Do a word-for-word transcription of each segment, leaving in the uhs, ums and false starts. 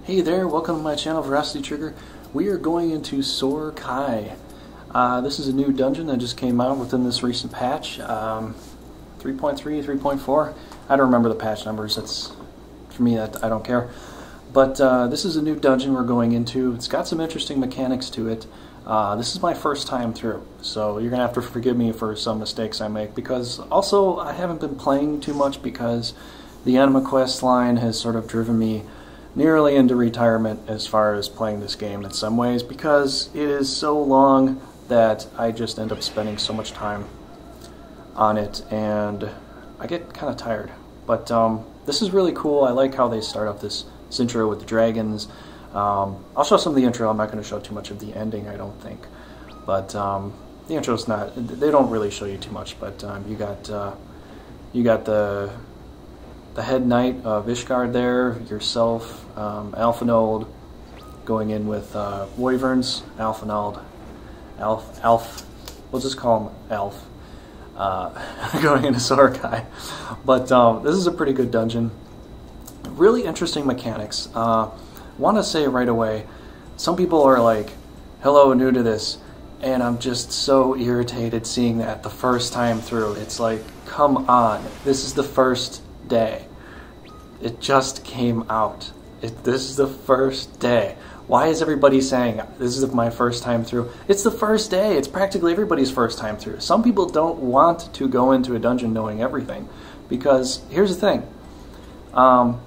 Hey there, welcome to my channel, Veracity Trigger. We are going into Sohr Khai. Uh, this is a new dungeon that just came out within this recent patch. Um, three point three, three point four. I don't remember the patch numbers. That's, for me, that I don't care. But uh, this is a new dungeon we're going into. It's got some interesting mechanics to it. Uh, this is my first time through, so you're going to have to forgive me for some mistakes I make, because also I haven't been playing too much because the Anima Quest line has sort of driven me nearly into retirement as far as playing this game in some ways, because it is so long that I just end up spending so much time on it and I get kind of tired. But um, this is really cool. I like how they start off this, this intro with the dragons. Um, I'll show some of the intro. I'm not going to show too much of the ending, I don't think. But um, the intro's not, they don't really show you too much, but um, you got uh, you got the the head knight of Ishgard there, yourself, um, Alphinold, going in with uh, Wyverns, Alphinold, Alf, Alf, we'll just call him Alf, uh, going into Sohr Khai. But um, this is a pretty good dungeon. Really interesting mechanics. Uh, want to say right away, some people are like, hello, new to this, and I'm just so irritated seeing that the first time through. It's like, come on, this is the first day. It just came out. It, this is the first day. Why is everybody saying this is my first time through? It's the first day. It's practically everybody's first time through. Some people don't want to go into a dungeon knowing everything, because here's the thing. Um,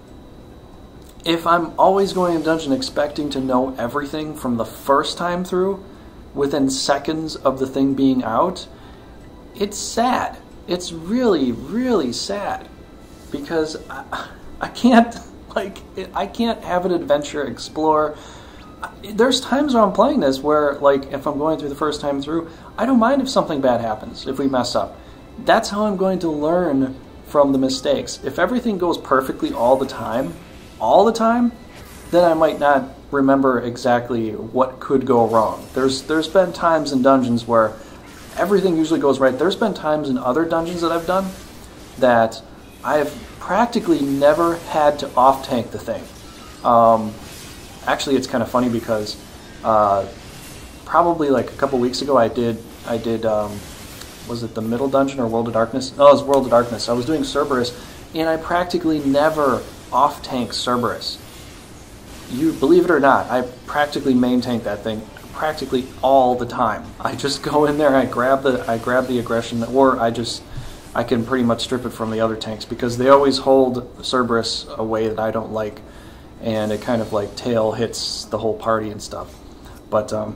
if I'm always going in a dungeon expecting to know everything from the first time through, within seconds of the thing being out, it's sad. It's really, really sad. Because I, I can't, like, I can't have an adventure, explore. There's times where I'm playing this where, like, if I'm going through the first time through, I don't mind if something bad happens, if we mess up. That's how I'm going to learn from the mistakes. If everything goes perfectly all the time, all the time, then I might not remember exactly what could go wrong. There's There's been times in dungeons where everything usually goes right. There's been times in other dungeons that I've done that I've practically never had to off-tank the thing. Um, actually, it's kind of funny because uh, probably like a couple weeks ago I did, I did um, was it the Middle Dungeon or World of Darkness? No, it was World of Darkness. I was doing Cerberus, and I practically never off-tank Cerberus. You believe it or not, I practically main-tank that thing practically all the time. I just go in there, I grab the, I grab the aggression, or I just I can pretty much strip it from the other tanks, because they always hold Cerberus a way that I don't like, and it kind of like tail hits the whole party and stuff. But um,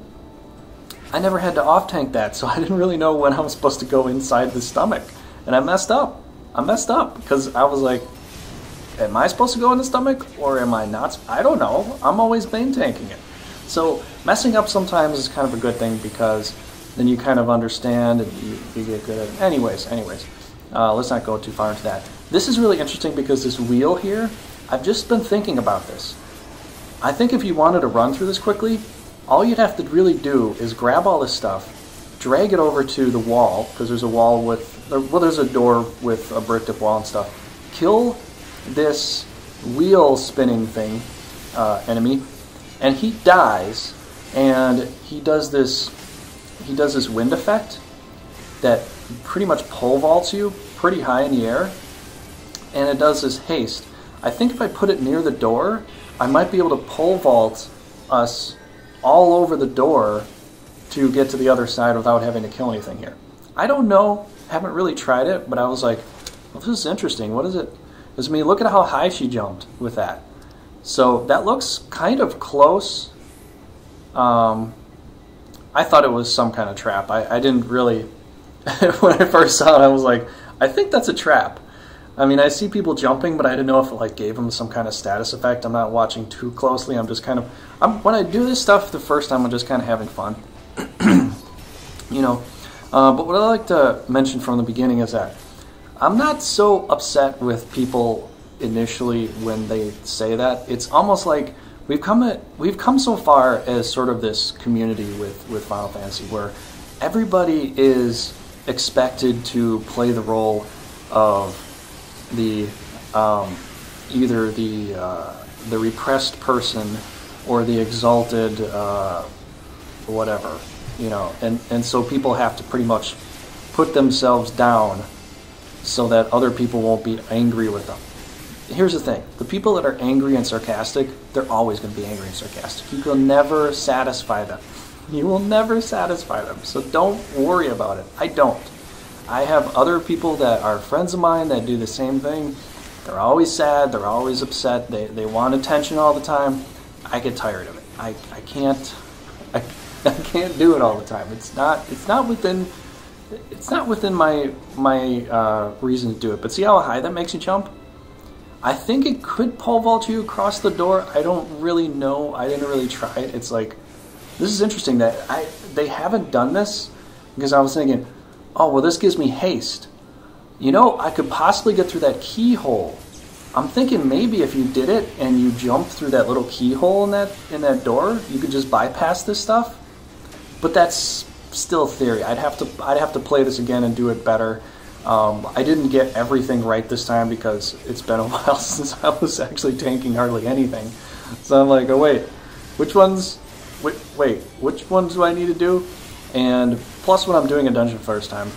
I never had to off-tank that, so I didn't really know when I was supposed to go inside the stomach, and I messed up. I messed up, because I was like, am I supposed to go in the stomach, or am I not? I don't know. I'm always main-tanking it. So messing up sometimes is kind of a good thing, because then you kind of understand and you, you get good at it. Anyways, anyways. Uh, let's not go too far into that. This is really interesting because this wheel here, I've just been thinking about this. I think if you wanted to run through this quickly, all you'd have to really do is grab all this stuff, drag it over to the wall, because there's a wall with, well, there's a door with a bricked up wall and stuff. Kill this wheel spinning thing, uh, enemy, and he dies, and he does this, he does this wind effect that pretty much pole vaults you pretty high in the air, and it does this haste. I think if I put it near the door, I might be able to pole vault us all over the door to get to the other side without having to kill anything here. I don't know, haven't really tried it, but I was like, well, this is interesting. What is it? Because I mean, look at how high she jumped with that. So that looks kind of close. Um, I thought it was some kind of trap. I, I didn't really... When I first saw it, I was like, I think that's a trap. I mean, I see people jumping, but I didn't know if it like gave them some kind of status effect. I'm not watching too closely. I'm just kind of, I'm, when I do this stuff the first time, I'm just kind of having fun. You know, uh, but what I like to mention from the beginning is that I'm not so upset with people initially when they say that. It's almost like we've come at, we've come so far as sort of this community with, with Final Fantasy where everybody is expected to play the role of the um, either the uh, the repressed person or the exalted uh, whatever, you know, and, and so people have to pretty much put themselves down so that other people won't be angry with them. Here's the thing, the people that are angry and sarcastic, they're always going to be angry and sarcastic. You will never satisfy them. You will never satisfy them, so don't worry about it. I don't. I have other people that are friends of mine that do the same thing. They're always sad, they're always upset, they, they want attention all the time. I get tired of it. I, I can't I, I can't do it all the time. It's not it's not within it's not within my my uh, reason to do it. But see how high that makes you jump? I think it could pole vault you across the door. I don't really know. I didn't really try it. It's like, this is interesting that I they haven't done this, because I was thinking, oh, well, this gives me haste. You know, I could possibly get through that keyhole. I'm thinking maybe if you did it and you jumped through that little keyhole in that in that door, you could just bypass this stuff. But that's still theory. I'd have to I'd have to play this again and do it better. Um, I didn't get everything right this time because it's been a while since I was actually tanking hardly anything. So I'm like, oh wait, which ones? Wait, wait, which ones do I need to do? And plus, when I'm doing a dungeon first time,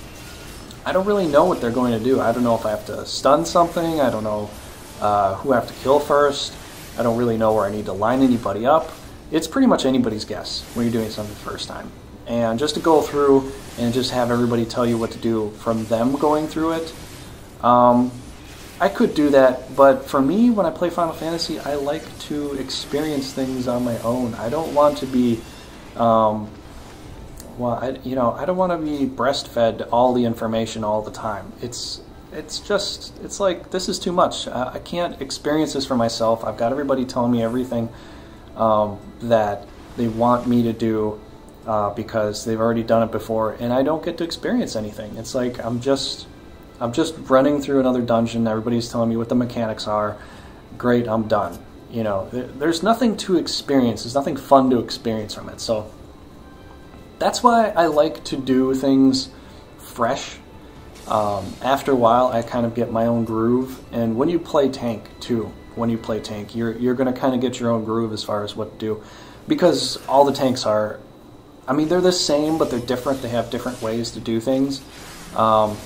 I don't really know what they're going to do. I don't know if I have to stun something. I don't know uh, who I have to kill first. I don't really know where I need to line anybody up. It's pretty much anybody's guess when you're doing something the first time. And just to go through and just have everybody tell you what to do from them going through it, um, I could do that. But for me, when I play Final Fantasy, I like to experience things on my own. I don't want to be... Um, Well, I, you know, I don't want to be breastfed all the information all the time. It's, it's just, it's like, this is too much. I, I can't experience this for myself. I've got everybody telling me everything um, that they want me to do uh, because they've already done it before, and I don't get to experience anything. It's like I'm just, I'm just running through another dungeon. Everybody's telling me what the mechanics are. Great, I'm done. You know, there, there's nothing to experience. There's nothing fun to experience from it. So that's why I like to do things fresh. Um, after a while, I kind of get my own groove. And when you play tank, too, when you play tank, you're, you're going to kind of get your own groove as far as what to do. Because all the tanks are, I mean, they're the same, but they're different. They have different ways to do things. Um,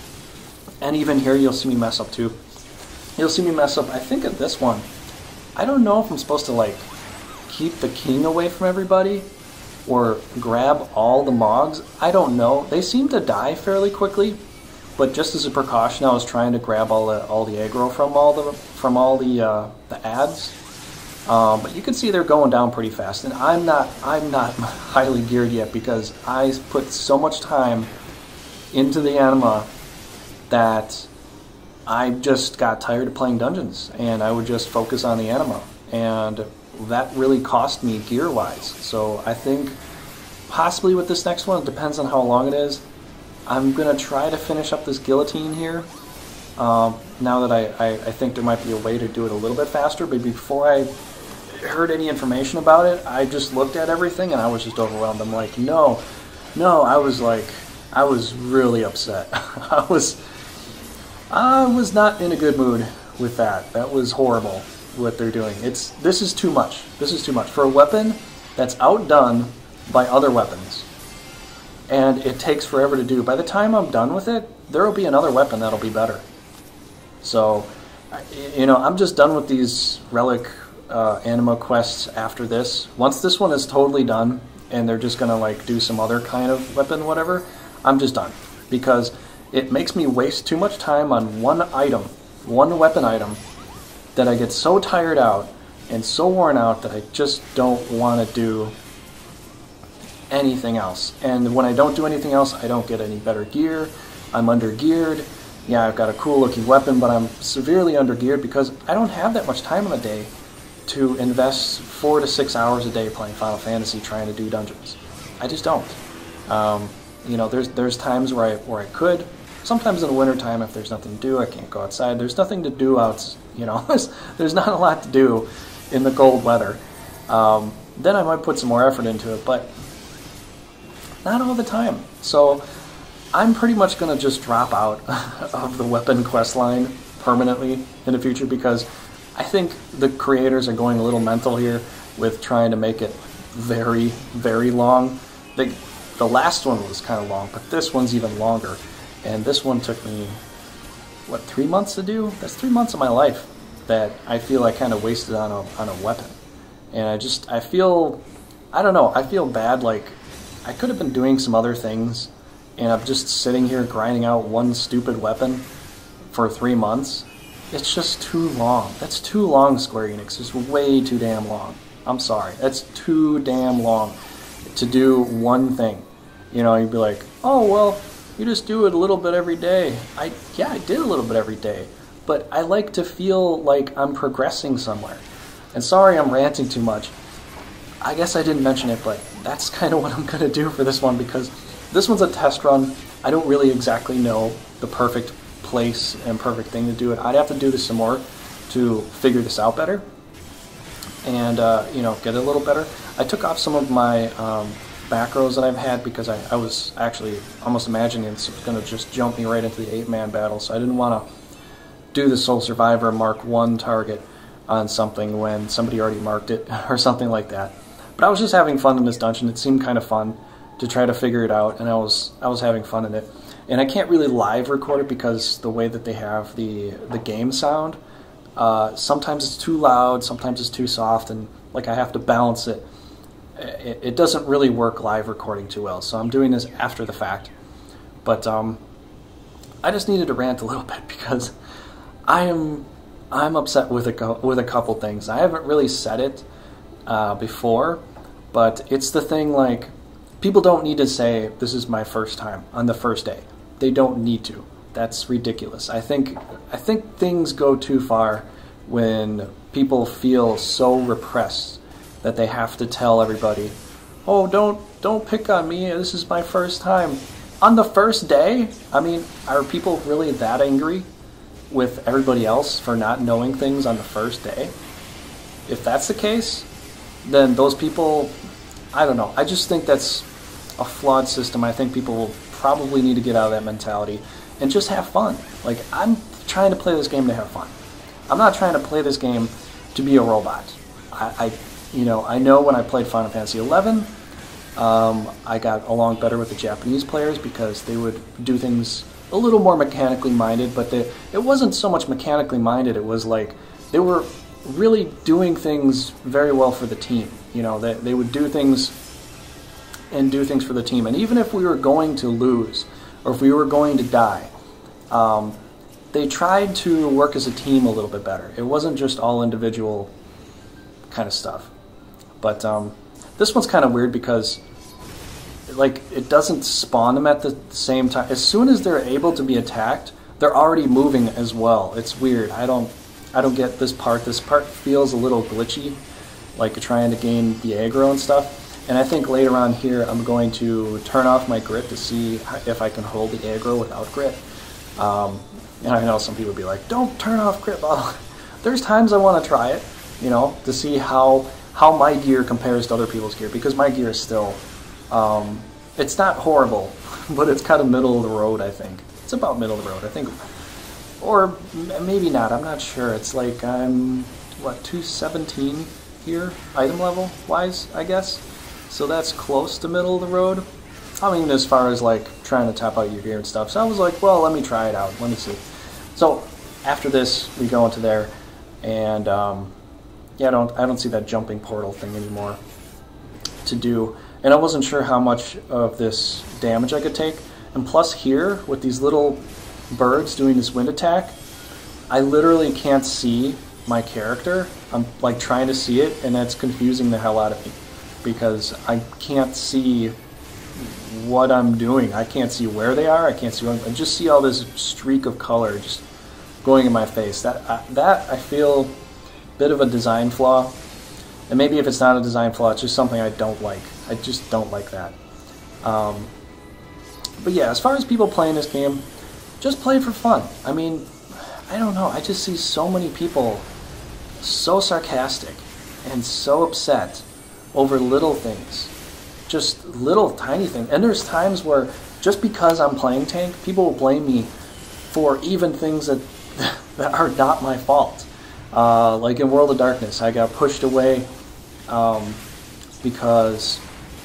and even here, you'll see me mess up, too. You'll see me mess up, I think, at this one. I don't know if I'm supposed to, like, keep the king away from everybody or grab all the Mogs. I don't know. They seem to die fairly quickly, but just as a precaution, I was trying to grab all the all the aggro from all the from all the uh, the ads. Um, but you can see they're going down pretty fast, and I'm not I'm not highly geared yet because I put so much time into the anima that I just got tired of playing dungeons, and I would just focus on the anima, and that really cost me gear-wise. So I think possibly with this next one, it depends on how long it is. I'm going to try to finish up this guillotine here. Um, now that I, I, I think there might be a way to do it a little bit faster, but before I heard any information about it, I just looked at everything and I was just overwhelmed. I'm like, no, no, I was like, I was really upset. I was, I was not in a good mood with that. That was horrible. What they're doing. It's this is too much. This is too much for a weapon that's outdone by other weapons, and it takes forever to do. By the time I'm done with it, there will be another weapon that'll be better. So, you know, I'm just done with these relic uh, anima quests after this. Once this one is totally done, and they're just gonna like do some other kind of weapon, whatever, I'm just done because it makes me waste too much time on one item, one weapon item, that I get so tired out and so worn out that I just don't want to do anything else. And when I don't do anything else, I don't get any better gear. I'm under-geared. Yeah, I've got a cool-looking weapon, but I'm severely under-geared because I don't have that much time in a day to invest four to six hours a day playing Final Fantasy trying to do dungeons. I just don't. Um, you know, there's there's times where I where I could. Sometimes in the wintertime, if there's nothing to do, I can't go outside. There's nothing to do out, you know, there's, there's not a lot to do in the cold weather. Um, then I might put some more effort into it, but not all the time. So I'm pretty much going to just drop out of the weapon quest line permanently in the future because I think the creators are going a little mental here with trying to make it very, very long. The, the last one was kind of long, but this one's even longer. And this one took me, what, three months to do? That's three months of my life that I feel I kind of wasted on a, on a weapon. And I just, I feel, I don't know, I feel bad, like, I could have been doing some other things, and I'm just sitting here grinding out one stupid weapon for three months. It's just too long. That's too long, Square Enix. It's way too damn long. I'm sorry. That's too damn long to do one thing. You know, you'd be like, oh, well, you just do it a little bit every day. I Yeah, I did a little bit every day. But I like to feel like I'm progressing somewhere. And sorry I'm ranting too much. I guess I didn't mention it, but that's kind of what I'm going to do for this one, because this one's a test run. I don't really exactly know the perfect place and perfect thing to do it. I'd have to do this some more to figure this out better and uh, you know, get it a little better. I took off some of my um, back rows that I've had because I, I was actually almost imagining it's going to just jump me right into the eight-man battle, so I didn't want to do the Soul Survivor Mark one target on something when somebody already marked it or something like that. But I was just having fun in this dungeon. It seemed kind of fun to try to figure it out, and I was I was having fun in it. And I can't really live record it because the way that they have the the game sound, uh, sometimes it's too loud, sometimes it's too soft, and like I have to balance it. It, it doesn't really work live recording too well, so I'm doing this after the fact. But um, I just needed to rant a little bit because I am I'm upset with a with a couple things. I haven't really said it uh, before, but it's the thing, like, people don't need to say this is my first time on the first day. They don't need to. That's ridiculous. I think I think things go too far when people feel so repressed that they have to tell everybody, "Oh, don't don't pick on me. This is my first time." On the first day? I mean, are people really that angry with everybody else for not knowing things on the first day? If that's the case, then those people, I don't know. I just think that's a flawed system. I think people will probably need to get out of that mentality and just have fun. Like, I'm trying to play this game to have fun. I'm not trying to play this game to be a robot. I, I you know, I know when I played Final Fantasy eleven, um, I got along better with the Japanese players because they would do things a little more mechanically minded, but they, it wasn't so much mechanically minded. It was like they were really doing things very well for the team. You know, they, they would do things and do things for the team. And even if we were going to lose or if we were going to die, um, they tried to work as a team a little bit better. It wasn't just all individual kind of stuff. But um, this one's kind of weird because, like, it doesn't spawn them at the same time. As soon as they're able to be attacked, they're already moving as well. It's weird. I don't I don't get this part. This part feels a little glitchy, like trying to gain the aggro and stuff. And I think later on here I'm going to turn off my grit to see if I can hold the aggro without grit. Um, and I know some people will be like, don't turn off grit. Well, there's times I want to try it, you know, to see how how my gear compares to other people's gear, because my gear is still, um, it's not horrible, but it's kind of middle of the road, I think. It's about middle of the road, I think. Or maybe not, I'm not sure. It's like I'm, what, two seventeen here, item level wise, I guess. So that's close to middle of the road. I mean, as far as like trying to top out your gear and stuff. So I was like, well, let me try it out. Let me see. So after this, we go into there, and um, yeah, I don't, I don't see that jumping portal thing anymore to do. And I wasn't sure how much of this damage I could take. And plus here, with these little birds doing this wind attack, I literally can't see my character. I'm like trying to see it, and that's confusing the hell out of me, because I can't see what I'm doing. I can't see where they are. I can't see what I'm, I just see all this streak of color just going in my face. That uh, that I feel a bit of a design flaw. And maybe if it's not a design flaw, it's just something I don't like. I just don't like that. Um, but yeah, as far as people playing this game, just play for fun. I mean, I don't know. I just see so many people so sarcastic and so upset over little things. Just little tiny things. And there's times where just because I'm playing tank, people will blame me for even things that that are not my fault. Uh, like in World of Darkness, I got pushed away um, because,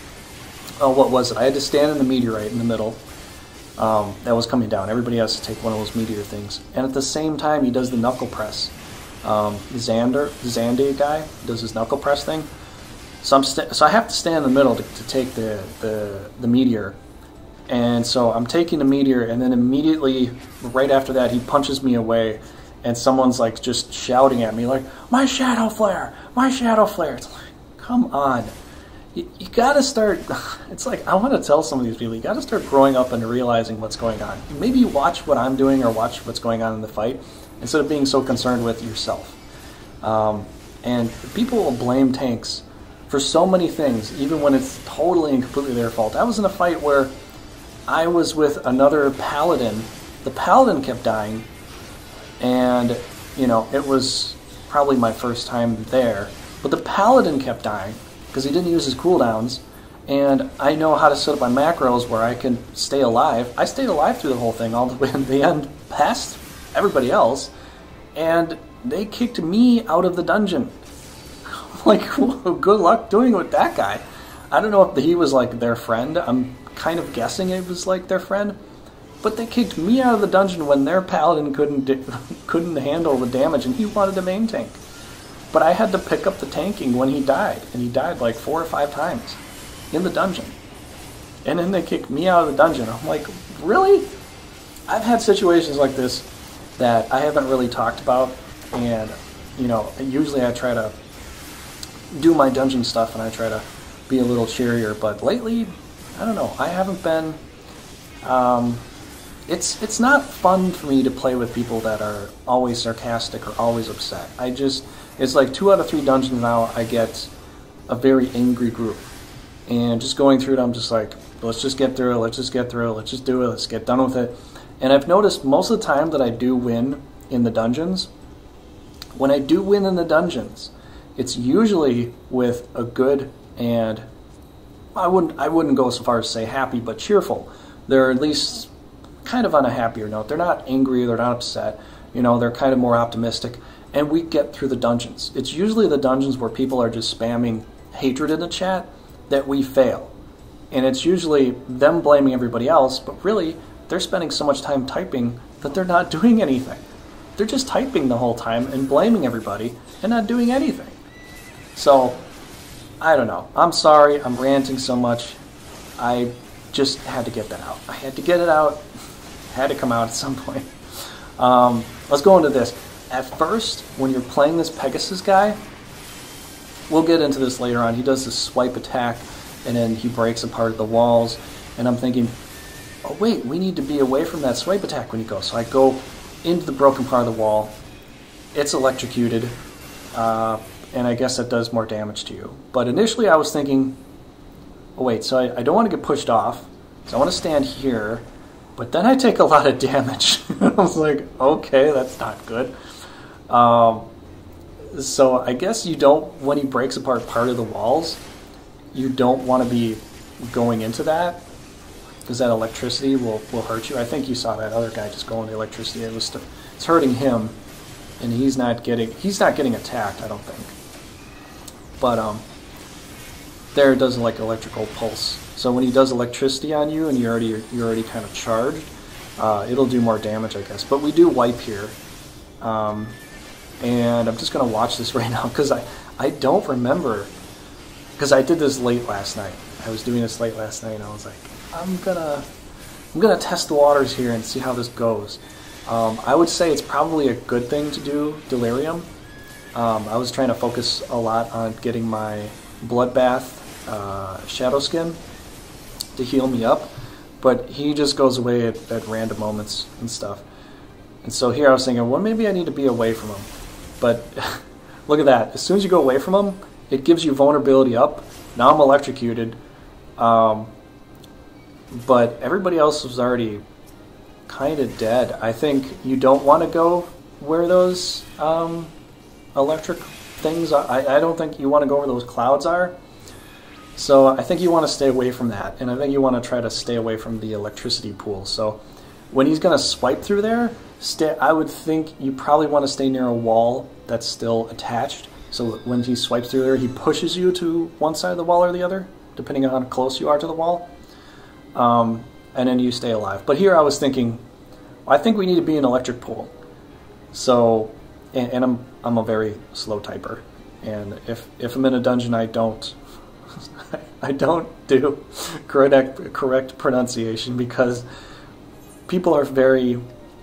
oh, what was it? I had to stand in the meteorite in the middle um, that was coming down. Everybody has to take one of those meteor things. And at the same time, he does the knuckle press. Um, Xander, Xande guy does his knuckle press thing. So I'm st so I have to stand in the middle to, to take the, the the meteor. And so I'm taking the meteor, and then immediately, right after that, he punches me away. And someone's like just shouting at me like, my shadow flare, my shadow flare. It's like, come on. You, you gotta start, it's like, I want to tell some of these people, you gotta start growing up and realizing what's going on. Maybe watch what I'm doing or watch what's going on in the fight instead of being so concerned with yourself. Um, and people will blame tanks for so many things, even when it's totally and completely their fault. I was in a fight where I was with another paladin. The paladin kept dying. And, you know, it was probably my first time there. But the paladin kept dying because he didn't use his cooldowns. And I know how to set up my macros where I can stay alive. I stayed alive through the whole thing all the way to the end, past everybody else. And they kicked me out of the dungeon. Like, good luck doing it with that guy. I don't know if he was like their friend. I'm kind of guessing it was like their friend. But they kicked me out of the dungeon when their paladin couldn't couldn't handle the damage, and he wanted a main tank. But I had to pick up the tanking when he died, and he died like four or five times in the dungeon. And then they kicked me out of the dungeon. I'm like, really? I've had situations like this that I haven't really talked about, and you know, usually I try to do my dungeon stuff and I try to be a little cheerier. But lately, I don't know. I haven't been. Um, It's it's not fun for me to play with people that are always sarcastic or always upset. I just, it's like two out of three dungeons now I get a very angry group. And just going through it, I'm just like, let's just get through it, let's just get through it, let's just do it, let's get done with it. And I've noticed most of the time that I do win in the dungeons, when I do win in the dungeons, it's usually with a good and, I wouldn't, I wouldn't go so far as to say happy, but cheerful. They're at least kind of on a happier note. They're not angry, they're not upset, you know, they're kind of more optimistic, and we get through the dungeons. It's usually the dungeons where people are just spamming hatred in the chat that we fail. And it's usually them blaming everybody else, but really, they're spending so much time typing that they're not doing anything. They're just typing the whole time and blaming everybody and not doing anything. So, I don't know. I'm sorry, I'm ranting so much. I just had to get that out. I had to get it out. Had to come out at some point. Um, let's go into this. At first, when you're playing this Pegasus guy, we'll get into this later on. He does this swipe attack, and then he breaks apart the walls. And I'm thinking, oh wait, we need to be away from that swipe attack when he goes. So I go into the broken part of the wall. It's electrocuted, uh, and I guess that does more damage to you. But initially, I was thinking, oh wait, so I, I don't want to get pushed off. So I want to stand here. But then I take a lot of damage. I was like, okay, that's not good. Um, so I guess you don't, when he breaks apart part of the walls, you don't want to be going into that, because that electricity will, will hurt you. I think you saw that other guy just go into the electricity. It was, it's hurting him, and he's not getting, he's not getting attacked, I don't think. But um, there it does like electrical pulse. So when he does electricity on you and you're already you're already kind of charged, uh, it'll do more damage, I guess. But we do wipe here, um, and I'm just gonna watch this right now because I I don't remember, because I did this late last night. I was doing this late last night, and I was like, I'm gonna I'm gonna test the waters here and see how this goes. Um, I would say it's probably a good thing to do delirium. Um, I was trying to focus a lot on getting my bloodbath uh, shadow skin to heal me up, but he just goes away at, at random moments and stuff. And so here I was thinking, well, maybe I need to be away from him. But look at that. As soon as you go away from him, it gives you vulnerability up. Now I'm electrocuted. Um, but everybody else was already kind of dead. I think you don't want to go where those um, electric things are. I, I don't think you want to go where those clouds are. So I think you want to stay away from that, and I think you want to try to stay away from the electricity pool. So when he's going to swipe through there, stay, I would think you probably want to stay near a wall that's still attached. So when he swipes through there, he pushes you to one side of the wall or the other, depending on how close you are to the wall. Um, and then you stay alive. But here I was thinking, I think we need to be an electric pool. So, and, and I'm I'm a very slow typer, and if if I'm in a dungeon, I don't I don't do correct correct pronunciation because people are very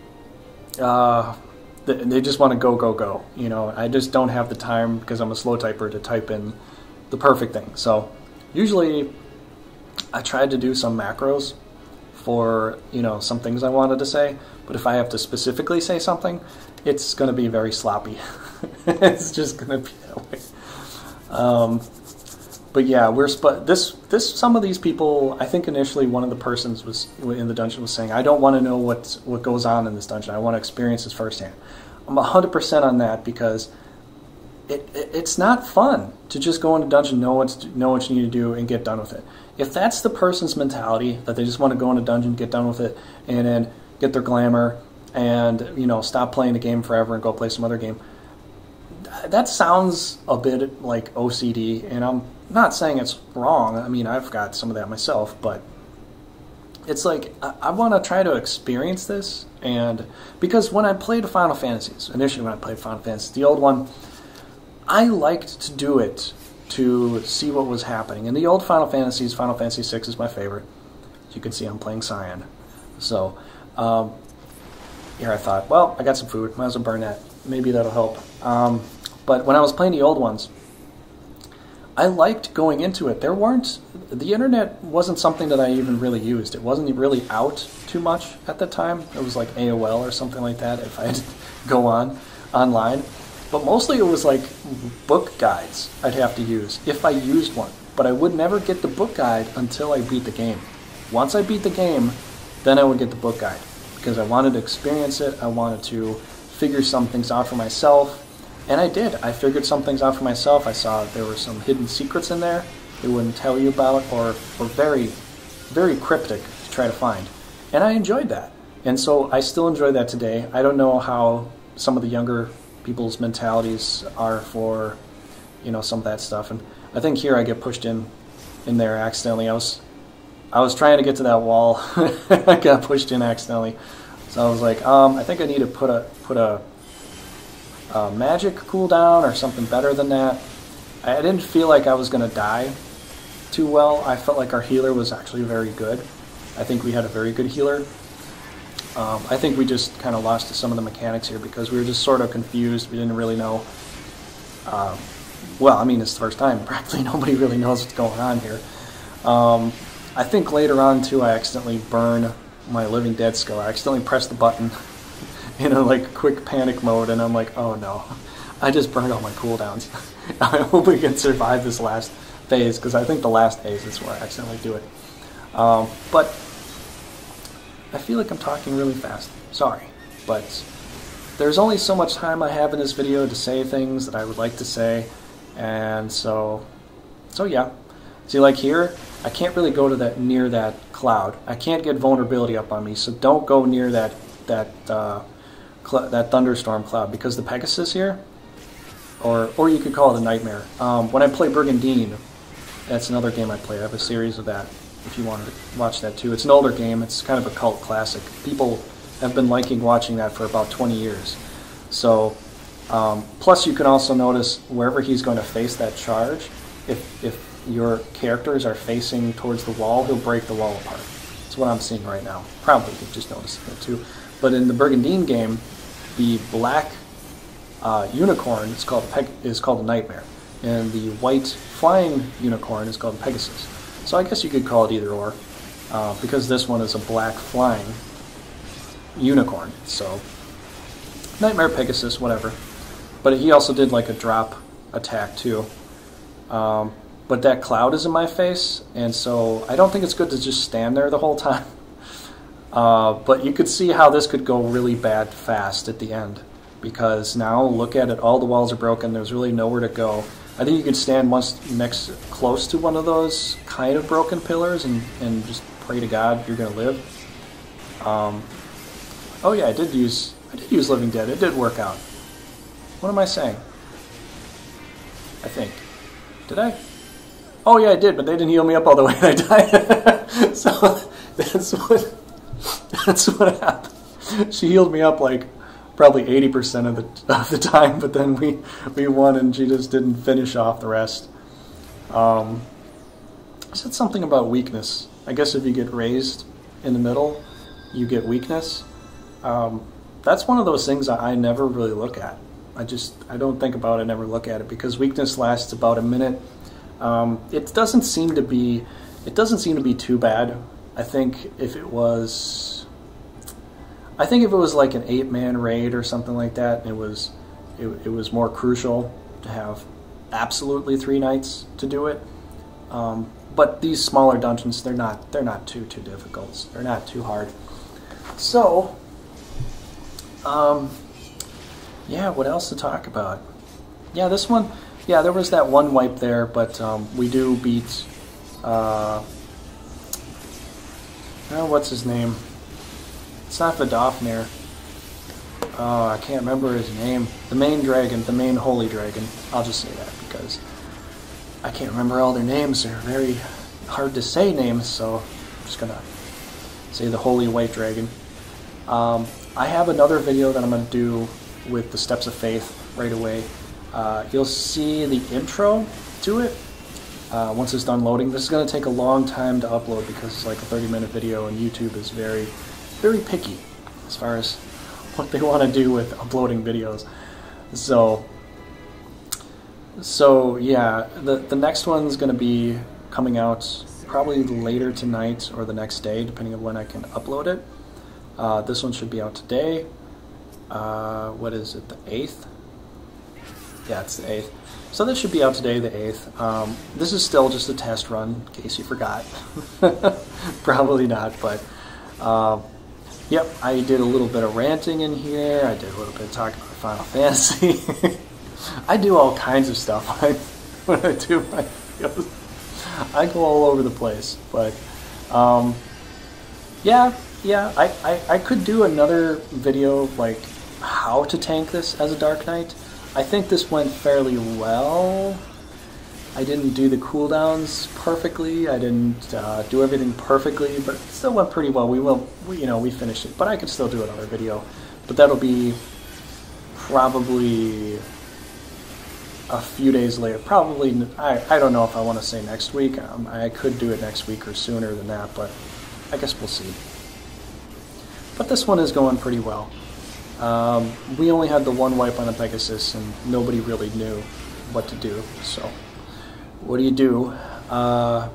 uh, they, they just want to go go go. You know, I just don't have the time because I'm a slow typer to type in the perfect thing. So usually, I tried to do some macros for, you know, some things I wanted to say, but if I have to specifically say something, it's going to be very sloppy. It's just going to be that way. Um, but yeah, we're sp this this some of these people. I think initially one of the persons was in the dungeon was saying, "I don't want to know what what goes on in this dungeon. I want to experience this firsthand." I'm one hundred percent on that because it, it it's not fun to just go into a dungeon, know what know what you need to do, and get done with it. If that's the person's mentality, that they just want to go in a dungeon, get done with it, and then get their glamour, and, you know, stop playing the game forever and go play some other game, that sounds a bit like O C D, and I'm not saying it's wrong. I mean, I've got some of that myself, but it's like, I, I want to try to experience this, and because when I played Final Fantasies, initially when I played Final Fantasy, the old one, I liked to do it to see what was happening. In the old Final Fantasies, Final Fantasy six is my favorite. As you can see, I'm playing Cyan. So, um, here I thought, well, I got some food, might as well burn that. Maybe that'll help. Um, but when I was playing the old ones, I liked going into it. There weren't, the internet wasn't something that I even really used. It wasn't really out too much at the time. It was like A O L or something like that if I had to go on online. But mostly it was like book guides I'd have to use, if I used one. But I would never get the book guide until I beat the game. Once I beat the game, then I would get the book guide. Because I wanted to experience it, I wanted to figure some things out for myself. And I did. I figured some things out for myself. I saw there were some hidden secrets in there they wouldn't tell you about, or, or very, very cryptic to try to find. And I enjoyed that. And so I still enjoy that today. I don't know how some of the younger people's mentalities are for, you know, some of that stuff, and I think here I get pushed in, in there accidentally. I was, I was trying to get to that wall, I got pushed in accidentally, so I was like, um, I think I need to put a put a, a magic cooldown or something better than that. I didn't feel like I was gonna die too well. I felt like our healer was actually very good. I think we had a very good healer. Um, I think we just kind of lost to some of the mechanics here because we were just sort of confused. We didn't really know. Uh, well, I mean, it's the first time. Practically nobody really knows what's going on here. Um, I think later on, too, I accidentally burn my Living Dead skill. I accidentally pressed the button in a like quick panic mode, and I'm like, oh no, I just burned all my cooldowns. I hope we can survive this last phase because I think the last phase is where I accidentally do it. Um, but I feel like I'm talking really fast. Sorry. But there's only so much time I have in this video to say things that I would like to say. And so, so yeah. See, like here, I can't really go to that near that cloud. I can't get vulnerability up on me, so don't go near that that uh, that thunderstorm cloud because the Pegasus here, or or you could call it a nightmare. Um, when I play Brigandine, that's another game I play. I have a series of that. If you wanted to watch that too. It's an older game. It's kind of a cult classic. People have been liking watching that for about twenty years. So, um, plus you can also notice wherever he's going to face that charge, if, if your characters are facing towards the wall, he'll break the wall apart. That's what I'm seeing right now. Probably you've just noticed that too. But in the Brigandine game, the black uh, unicorn is called, Peg is called a nightmare. And the white flying unicorn is called Pegasus. So I guess you could call it either or, uh, because this one is a black flying unicorn. So Nightmare Pegasus, whatever. But he also did like a drop attack too. Um, but that cloud is in my face, and so I don't think it's good to just stand there the whole time. Uh, but you could see how this could go really bad fast at the end, because now look at it, all the walls are broken, there's really nowhere to go. I think you could stand once next close to one of those kind of broken pillars and, and just pray to God you're going to live. Um, Oh yeah, I did use I did use Living Dead. It did work out. What am I saying? I think. Did I? Oh yeah, I did, but they didn't heal me up all the way and I died. So that's what that's what happened. She healed me up like probably eighty percent of the of the time, but then we we won and she just didn't finish off the rest. Um, I said something about weakness. I guess if you get raised in the middle, you get weakness. Um, that's one of those things that I never really look at. I just, I don't think about it, never look at it, because weakness lasts about a minute. Um, it doesn't seem to be, it doesn't seem to be too bad. I think if it was, I think if it was like an eight-man raid or something like that, it was, it, it was more crucial to have absolutely three knights to do it. Um, but these smaller dungeons, they're not, they're not too, too difficult. They're not too hard. So, um, yeah, what else to talk about? Yeah, this one, yeah, there was that one wipe there, but um, we do beat, uh, oh, what's his name? It's not Vidofnir. Oh, I can't remember his name. The main dragon, the main holy dragon. I'll just say that because I can't remember all their names. They're very hard to say names, so I'm just gonna say the holy white dragon. Um, I have another video that I'm gonna do with the Steps of Faith right away. Uh, you'll see the intro to it uh, once it's done loading. This is going to take a long time to upload because it's like a thirty minute video and YouTube is very, very picky as far as what they want to do with uploading videos. So, so yeah, the, the next one's going to be coming out probably later tonight or the next day, depending on when I can upload it. Uh, this one should be out today. Uh, what is it, the eighth? Yeah, it's the eighth. So this should be out today, the eighth. Um, this is still just a test run, in case you forgot. Probably not, but uh, yep, I did a little bit of ranting in here. I did a little bit of talking about Final Fantasy. I do all kinds of stuff when I do my videos. I go all over the place, but um, yeah, yeah, I, I, I could do another video like how to tank this as a Dark Knight. I think this went fairly well. I didn't do the cooldowns perfectly. I didn't uh, do everything perfectly, but it still went pretty well. We will, we, you know, we finished it. But I could still do another video. But that'll be probably a few days later. Probably, I, I don't know if I want to say next week. Um, I could do it next week or sooner than that, but I guess we'll see. But this one is going pretty well. Um, we only had the one wipe on a Pegasus, and nobody really knew what to do. So, what do you do? Uh,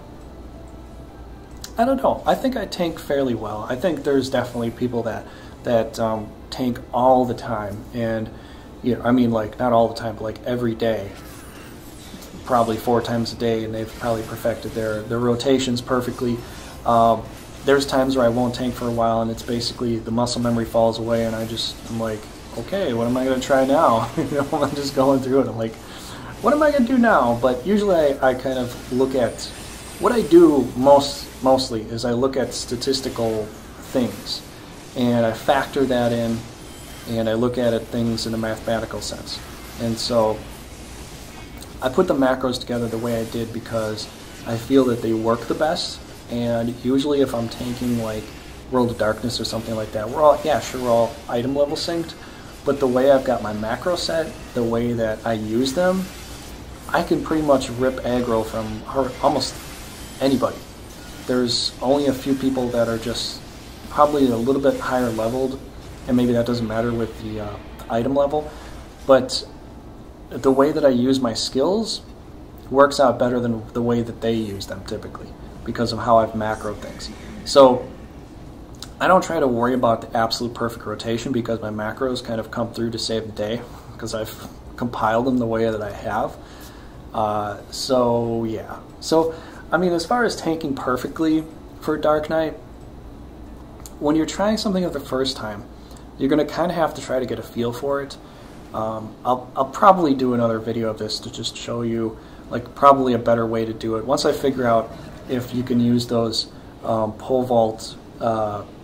I don't know. I think I tank fairly well. I think there's definitely people that that um, tank all the time, and you know, I mean, like not all the time, but like every day, probably four times a day, and they've probably perfected their their rotations perfectly. Um, There's times where I won't tank for a while, and it's basically the muscle memory falls away, and I just I'm like, okay, what am I going to try now? You know, I'm just going through it. I'm like, what am I going to do now? But usually I, I kind of look at what I do most mostly is I look at statistical things, and I factor that in, and I look at it things in a mathematical sense. And so I put the macros together the way I did because I feel that they work the best. And usually if I'm tanking like World of Darkness or something like that, we're all, yeah, sure, we're all item level synced, but the way I've got my macro set, the way that I use them, I can pretty much rip aggro from her, almost anybody. There's only a few people that are just probably a little bit higher leveled, and maybe that doesn't matter with the uh, item level, but the way that I use my skills works out better than the way that they use them typically, because of how I've macroed things. So I don't try to worry about the absolute perfect rotation because my macros kind of come through to save the day because I've compiled them the way that I have. Uh, so yeah. So I mean, as far as tanking perfectly for Dark Knight, when you're trying something for the first time, you're going to kind of have to try to get a feel for it. Um, I'll, I'll probably do another video of this to just show you like probably a better way to do it. Once I figure out if you can use those um, pole vault uh,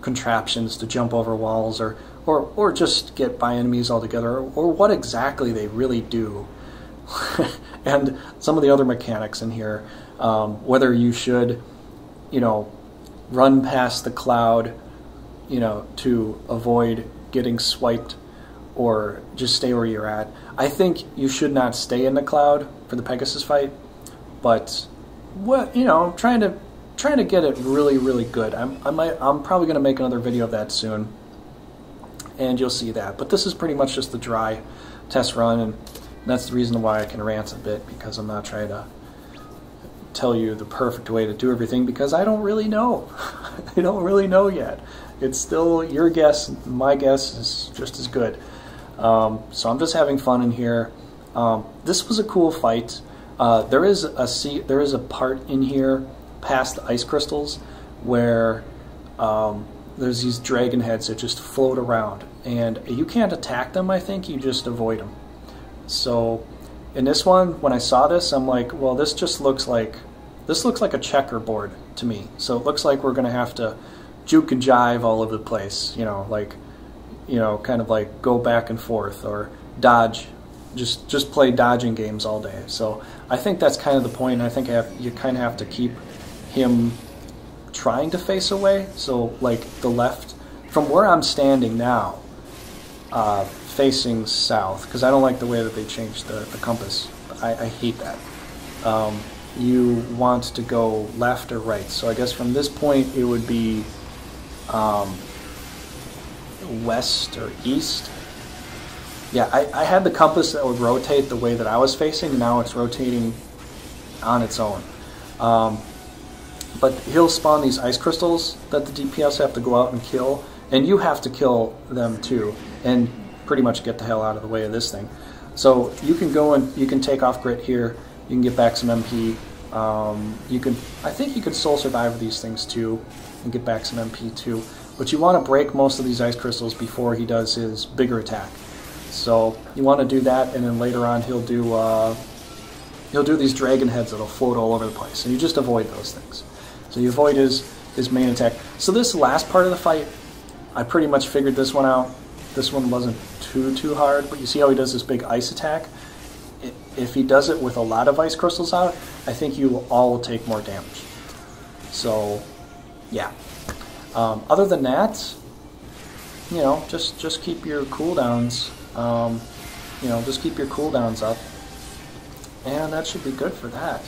contraptions to jump over walls, or or or just get by enemies altogether, or, or what exactly they really do. And some of the other mechanics in here, um, whether you should, you know, run past the cloud, you know, to avoid getting swiped, or just stay where you're at. I think you should not stay in the cloud for the Pegasus fight, but what, you know, I'm trying to trying to get it really, really good. I'm I might I'm probably going to make another video of that soon, and you'll see that. But this is pretty much just the dry test run, and that's the reason why I can rant a bit, because I'm not trying to tell you the perfect way to do everything, because I don't really know. I don't really know yet. It's still your guess. My guess is just as good. Um, so I'm just having fun in here. Um, this was a cool fight. Uh, there is a see, there is a part in here past the ice crystals where um, there's these dragon heads that just float around, and you can't attack them. I think you just avoid them. So in this one, when I saw this, I'm like, well, this just looks like this looks like a checkerboard to me. So it looks like we're gonna have to juke and jive all over the place, you know, like, you know, kind of like go back and forth or dodge, just just play dodging games all day. So I think that's kind of the point. And I think I have, you kind of have to keep him trying to face away. So like the left, from where I'm standing now, uh, facing south, because I don't like the way that they changed the, the compass. I, I hate that. Um, you want to go left or right. So I guess from this point it would be um, west or east. Yeah, I, I had the compass that would rotate the way that I was facing. Now it's rotating on its own. Um, but he'll spawn these ice crystals that the D P S have to go out and kill, and you have to kill them too, and pretty much get the hell out of the way of this thing. So you can go and you can take off grit here. You can get back some M P. Um, you can, I think you can soul survive these things too, and get back some M P too. But you want to break most of these ice crystals before he does his bigger attack. So you want to do that, and then later on he'll do uh, he'll do these dragon heads that'll float all over the place, and you just avoid those things. So you avoid his his main attack. So this last part of the fight, I pretty much figured this one out. This one wasn't too too hard, but you see how he does this big ice attack. If he does it with a lot of ice crystals out, I think you all will take more damage. So yeah. Um, other than that, you know, just just keep your cooldowns. Um, you know, just keep your cooldowns up, and that should be good for that.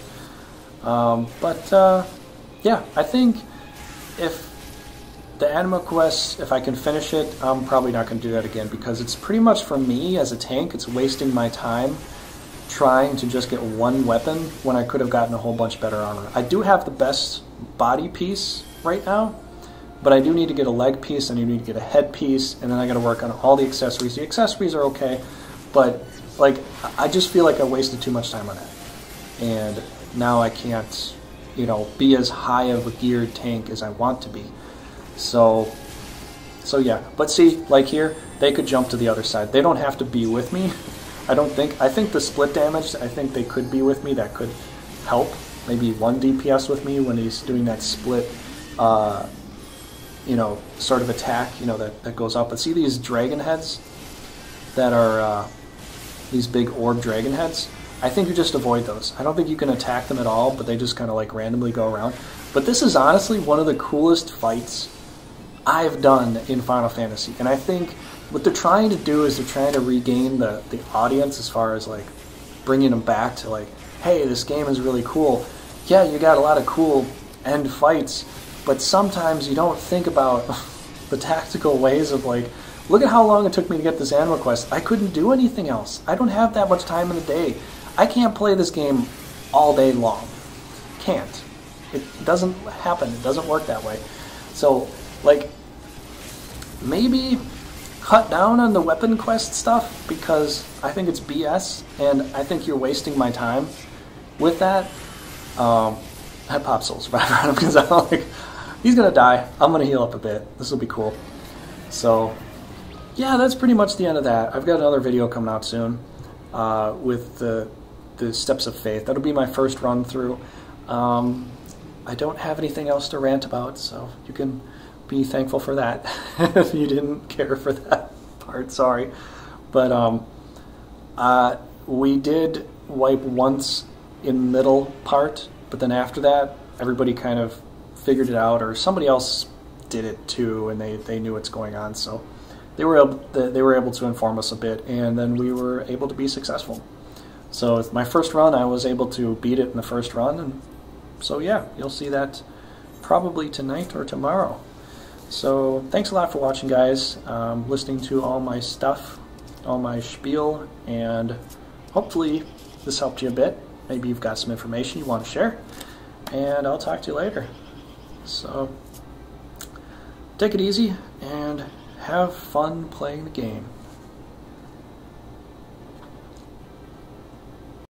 Um, but uh, yeah, I think if the Anima Quest, if I can finish it, I'm probably not going to do that again, because it's pretty much, for me as a tank, it's wasting my time trying to just get one weapon when I could have gotten a whole bunch better armor. I do have the best body piece right now, but I do need to get a leg piece, and I need to get a head piece, and then I got to work on all the accessories. The accessories are okay, but like I just feel like I wasted too much time on that, and now I can't, you know, be as high of a geared tank as I want to be. So, so yeah. But see, like here, they could jump to the other side. They don't have to be with me. I don't think. I think the split damage, I think they could be with me. That could help. Maybe one D P S with me when he's doing that split, uh, you know, sort of attack, you know, that, that goes up. But see these dragon heads that are, uh, these big orb dragon heads? I think you just avoid those. I don't think you can attack them at all, but they just kind of like randomly go around. But this is honestly one of the coolest fights I've done in Final Fantasy. And I think what they're trying to do is they're trying to regain the, the audience, as far as like bringing them back to like, hey, this game is really cool. Yeah, you got a lot of cool end fights, but sometimes you don't think about the tactical ways of like, look at how long it took me to get this Anima Quest. I couldn't do anything else. I don't have that much time in the day. I can't play this game all day long. Can't. It doesn't happen. It doesn't work that way. So, like, maybe cut down on the weapon quest stuff, because I think it's B S, and I think you're wasting my time with that. Um, I pop soul survivor on him because I'm like, he's gonna die. I'm gonna heal up a bit. This will be cool. So, yeah, that's pretty much the end of that. I've got another video coming out soon uh, with the the Steps of Faith. That'll be my first run through. Um, I don't have anything else to rant about, so you can be thankful for that. If you didn't care for that part, sorry. But um, uh, we did wipe once in the middle part, but then after that, everybody kind of figured it out, or somebody else did it too, and they, they knew what's going on. So they were able, they were able to inform us a bit, and then we were able to be successful. So with my first run, I was able to beat it in the first run, and so yeah, you'll see that probably tonight or tomorrow. So thanks a lot for watching, guys, um, listening to all my stuff, all my spiel, and hopefully this helped you a bit. Maybe you've got some information you want to share, and I'll talk to you later. So take it easy and have fun playing the game.